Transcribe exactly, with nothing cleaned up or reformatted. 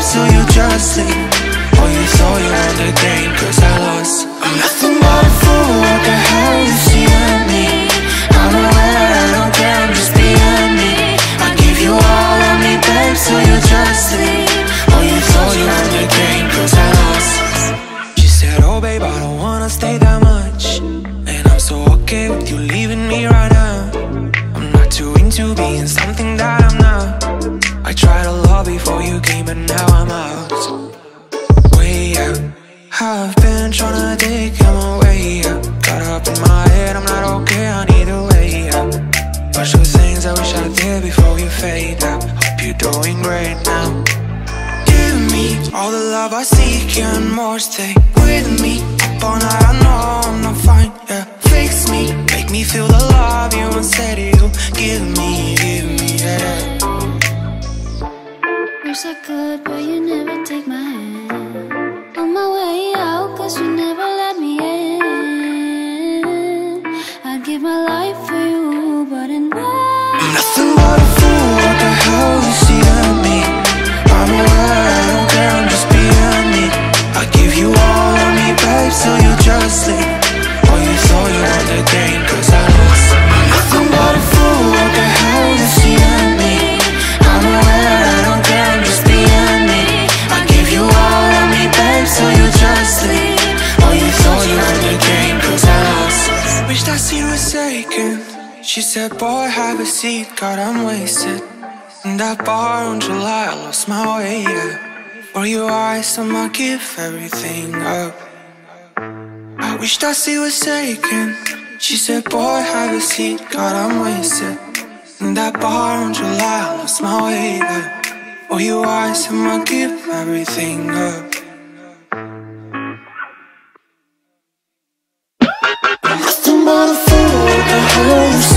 babe, so you just leave. Oh, you thought you won the game, cause I lost. I'm nothing but a fool, what the hell you see in me? I'm aware, I don't care, I'm just being me. I give you all of me, babe, so you just leave. Oh, you thought you won the game, cause I lost. She said, oh babe, I don't wanna stay that much, and I'm so okay with you leaving me right now. I'm not too into being something that I'm not. I tried to love before you came, but now I'm out. Way out. I've been tryna take my way out. Got up in my head, I'm not okay, I need a way out. Bunch of things I wish I did before you fade out. Hope you're doing great now. Give me all the love I seek and more, stay with me. Up all night, I know I'm not fine, yeah. Fix me, make me feel the love you once said you give me, give me, yeah. Wish I could, but you never take my hand. On my way out, cause you never let me in. I'd give my life for you, but in vain. I'm nothing but a fool, what the hell you see in me? I'm aware, I don't care, I'm just being me. I give you all of me, babe, so you just leave. Oh, you thought you won the game, cause I lost. I'm nothing but a fool, what the hell you see in me? I'm aware, I don't care, I'm just being me. I give you all of me, babe, so you just leave. Oh, you thought you won the game, cause I lost. Wish that scene was taken. She said, boy, have a seat, God, I'm wasted. In that bar on July, I lost my way, yeah. For your eyes, I'ma give everything up. I wish that seat was taken. She said, boy, have a seat, God, I'm wasted. In that bar on July, I lost my way, yeah. For your eyes, I'ma give everything up. Nothing but a fool, what the hell you